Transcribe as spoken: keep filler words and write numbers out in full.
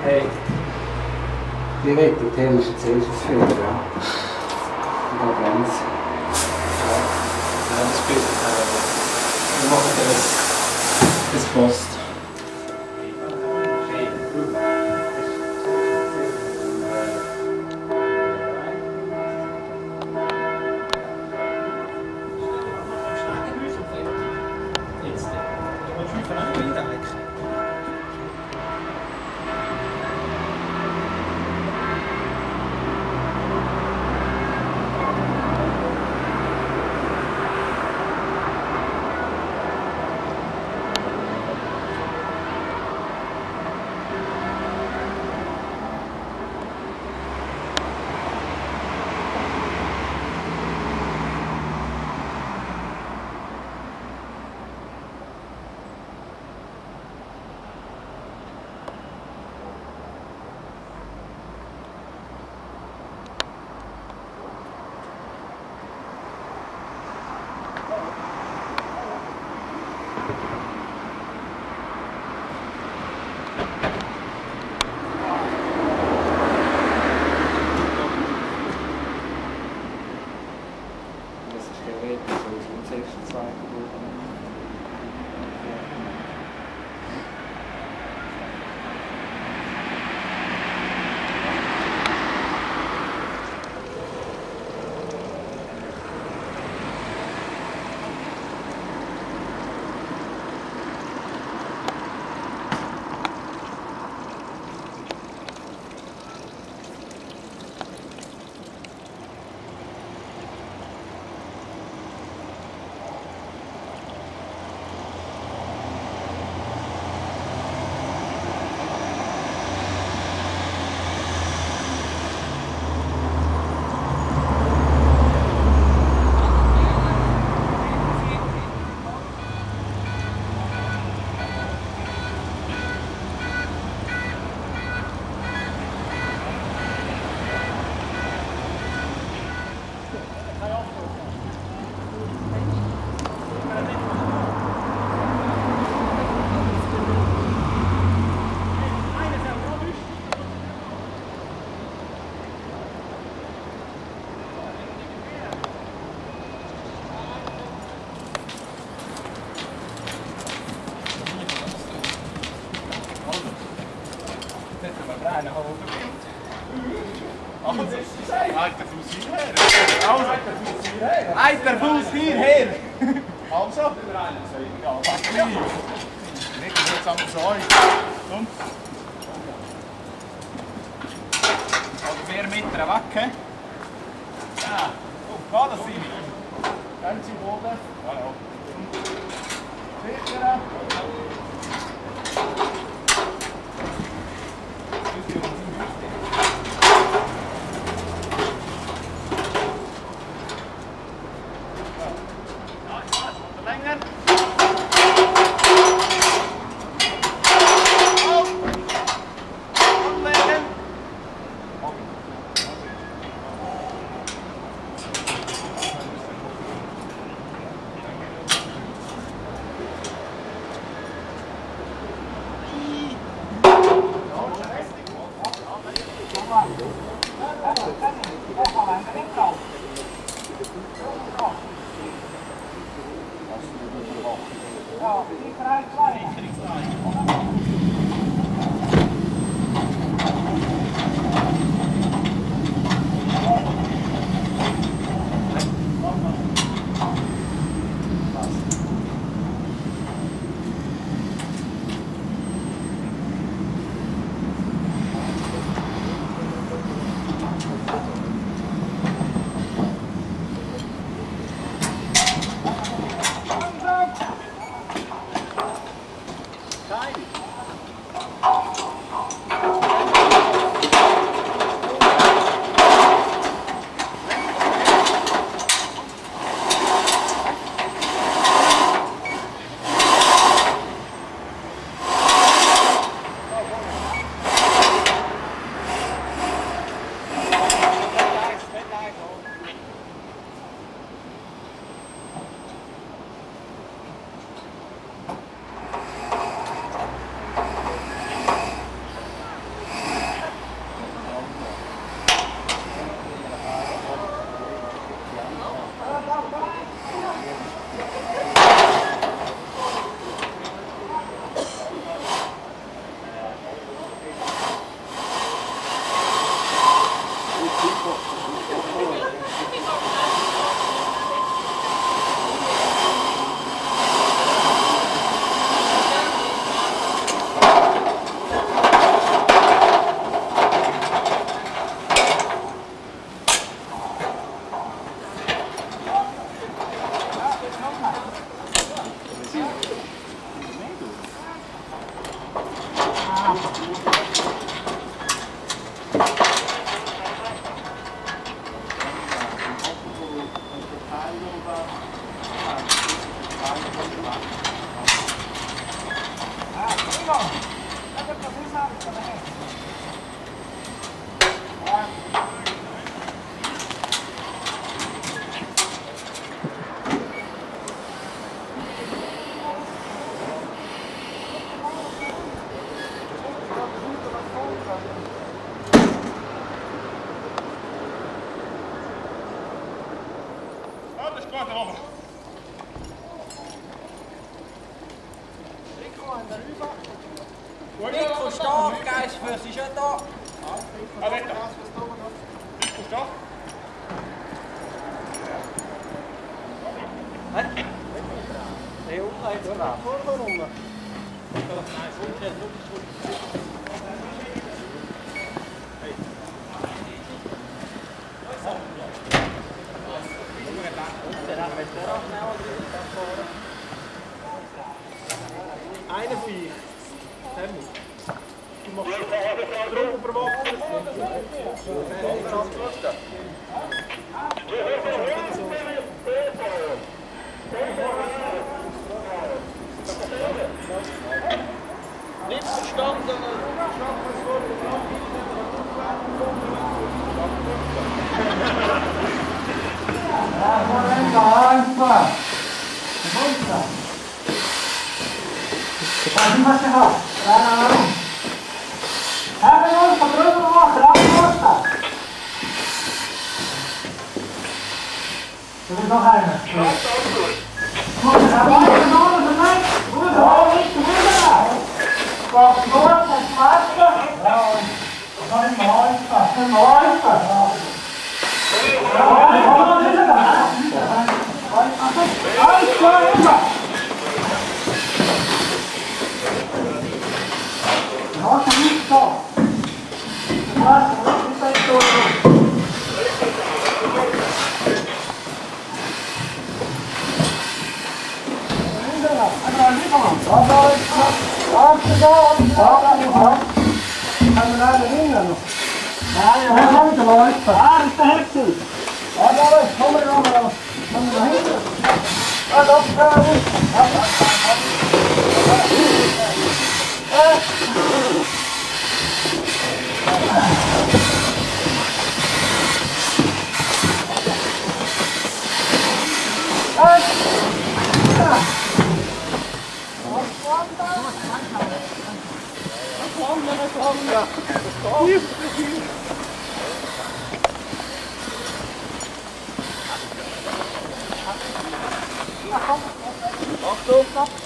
Hey, die Wette, die ist jetzt erst das Fehler, ja. Und da brennt es. Ja, ja, das spielt es auch. Wir machen das. Das passt. Halt der Fuß hierher! Also? Ja, fast nicht. Nicht, das jetzt aber so. Komm. Also vier Meter weg. Ja, oh, das sind wir. Ganz im Boden. Ja, ja. Sichern. Warte, warte. Nico, stark, Geist für sie schon da. Ah, weg da. Nico, stark. Nee, umgekehrt, oder? Vorne rum. Nein, umgekehrt, Einer von euch. Helmut. Du machst drum überwachen. Nicht verstanden. Was hast du gehabt? Keine Ahnung. Haben wir uns von drüber gemacht, abgemacht. Da ist noch einer. Guck, da haben wir noch einen Moment. Gut, hol nicht drüber. Was gut, das passt. Ja, kein Läufer. Kein Läufer. Ja, alles klar, immer. Ja, das ist so. Das ist ein Tor. Achtung!